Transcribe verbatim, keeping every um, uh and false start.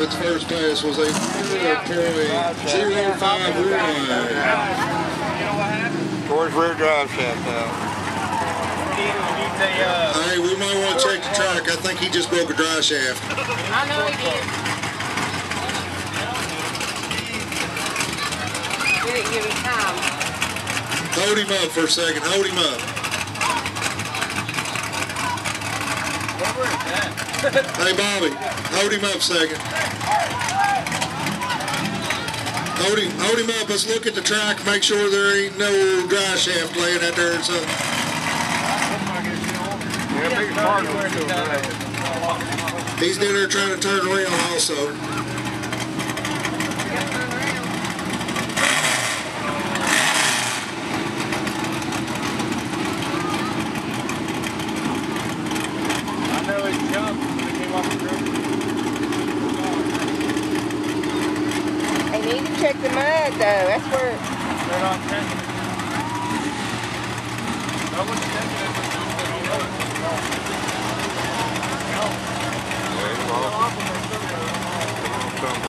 its first pass was a four point zero five one. Towards rear drive shaft now. Hey, we might want to check the track. I think he just broke a drive shaft. I know he did. We didn't give him time. Hold him up for a second. Hold him up. Hey, Bobby, hold him up a second. Hold him, hold him up. Let's look at the track. Make sure there ain't no drive shaft laying out there or something. He's down there trying to turn around also. I know he jumped when he came off the road. They need to check the mud though. That's where. They're not checking